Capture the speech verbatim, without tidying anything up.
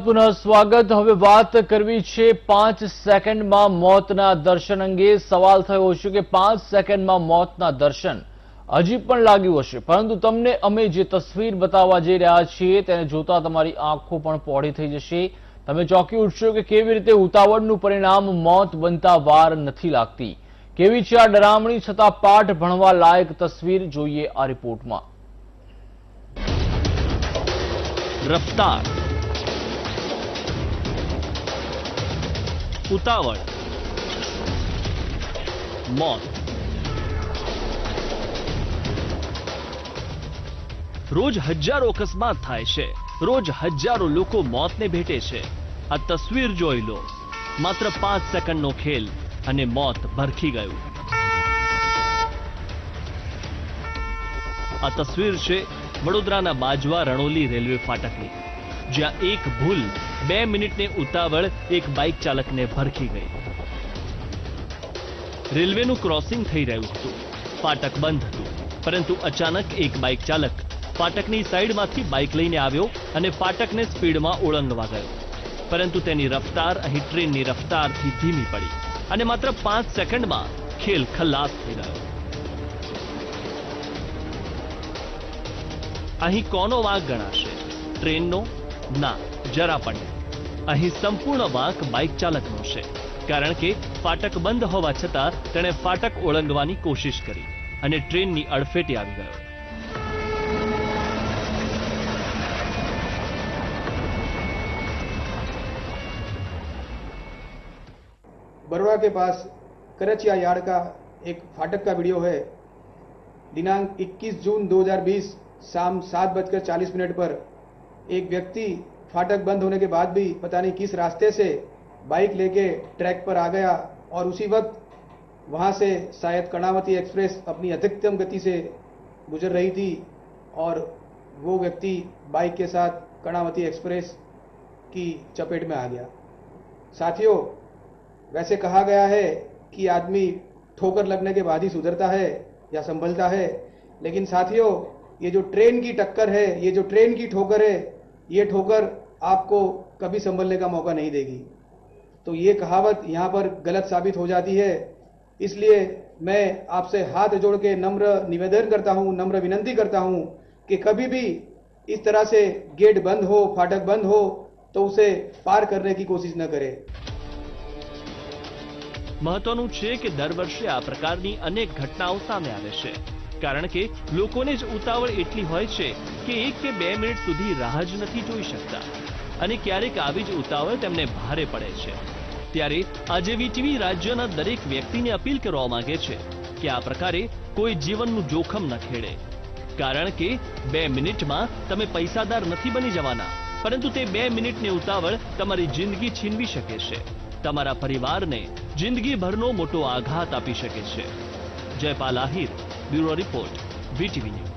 પુનઃ સ્વાગત। હવે વાત કરવી છે પાંચ સેકન્ડમાં મોતના દર્શન અંગે। સવાલ થયો હશે કે પાંચ સેકન્ડમાં મોતના દર્શન અજીબ પણ લાગ્યું હશે, પરંતુ તમને અમે જે તસવીર બતાવવા જઈ રહ્યા છીએ તેને જોતા તમારી આંખો પણ પહોળી થઈ જશે। તમે ચોંકી ઉઠશો કે કેવી રીતે ઉતાવળનું પરિણામ મોત બનતા વાર નથી લાગતી। કેવી છે આ ડરામણી છતાં પાઠ ભણવા લાયક તસવીર, જોઈએ આ રિપોર્ટમાં। રફતાર, ઉતાવળ, મોત। રોજ હજારો અકસ્માત થાય છે, રોજ હજારો લોકો મોતને ભેટે છે। આ તસવીર જોઈ લો, માત્ર પાંચ સેકન્ડનો ખેલ અને મોત ભરખી ગયું। આ તસવીર છે વડોદરાના બાજવા રણોલી રેલવે ફાટકની, જ્યાં એક ભૂલ બે મિનિટને ઉતાવળ એક બાઇક ચાલકને ભરખી ગઈ। રેલવેનું ક્રોસિંગ થઈ રહ્યું હતું, ફાટક બંધ હતું, પરંતુ અચાનક એક બાઇક ચાલક ફાટકની સાઈડમાંથી બાઇક લઈને આવ્યો અને ફાટકને સ્પીડમાં ઓળંગવા ગયો, પરંતુ તેની રફતાર અહીં ટ્રેનની રફતારથી ધીમી પડી અને માત્ર પાંચ સેકન્ડમાં ખેલ ખલાસ થઈ ગયો। અહીં કોનો વાંક ગણાશે? ટ્રેનનો? ના, જરા પણ નહીં। અહીં સંપૂર્ણ વાંક બાઇક ચાલકનો છે, કારણ કે ફાટક બંધ હોવા છતાં તેણે ફાટક ઓળંગવાની કોશિશ કરી અને ટ્રેનની અડફેટે આવી ગયો। बरवा के पास करचिया यार्ड का एक फाटक का वीडियो है। दिनांक इक्कीस जून दो हज़ार बीस शाम सात बजकर चालीस मिनट पर एक व्यक्ति फाटक बंद होने के बाद भी पता नहीं किस रास्ते से बाइक लेके ट्रैक पर आ गया और उसी वक्त वहां से शायद कर्णावती एक्सप्रेस अपनी अधिकतम गति से गुजर रही थी और वो व्यक्ति बाइक के साथ कर्णावती एक्सप्रेस की चपेट में आ गया। साथियों, वैसे कहा गया है कि आदमी ठोकर लगने के बाद ही सुधरता है या संभलता है, लेकिन साथियों, ये जो ट्रेन की टक्कर है, ये जो ट्रेन की ठोकर है, ये ठोकर आपको कभी संभलने का मौका नहीं देगी। तो ये कहावत यहाँ पर गलत साबित हो जाती है। इसलिए मैं आपसे हाथ जोड़ के नम्र निवेदन करता हूँ, नम्र विनंती करता हूँ कि कभी भी इस तरह से गेट बंद हो, फाटक बंद हो तो उसे पार करने की कोशिश न करें। મહત્વનું છે કે દર વર્ષે આ પ્રકારની અનેક ઘટનાઓ સામે આવે છે, કારણ કે લોકોને જ ઉતાવળ એટલી હોય છે કે એક કે બે મિનિટ સુધી રાહ જ નથી જોઈ શકતા અને ક્યારેક આવી જ ઉતાવળ તેમને ભારે પડે છે। ત્યારે આજે વીટીવી રાજ્યના દરેક વ્યક્તિને અપીલ કરવા માંગે છે કે આ પ્રકારે કોઈ જીવનનું જોખમ ન ખેડે, કારણ કે બે મિનિટમાં તમે પૈસાદાર નથી બની જવાના, પરંતુ તે બે મિનિટની ઉતાવળ તમારી જિંદગી છીનવી શકે છે, તમારા પરિવારને જિંદગીભરનો મોટો આઘાત આપી શકે છે। Jaypal Ahir, bureau report, VTV news.